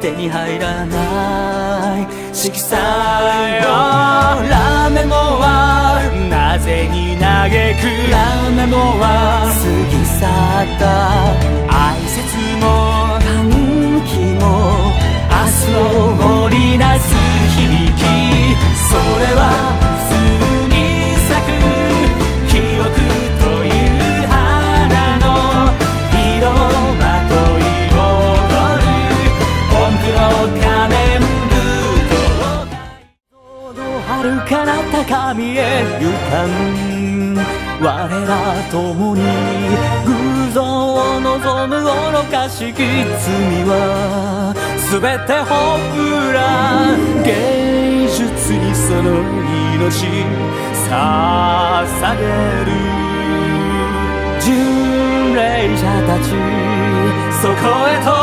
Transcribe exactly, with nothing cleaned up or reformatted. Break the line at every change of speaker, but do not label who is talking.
手に入らない色彩よ。ラメモはなぜに嘆く、ラメモは過ぎ去った哀切も歓喜も明日を織りなす響き、それは過ぎ咲く記憶という花の色をまとい踊る音符の仮面舞踏遥かな高みへ行かん我ら共に偶像を望む愚かしき罪は全てほら芸術にその命捧げる。巡礼者たちそこへと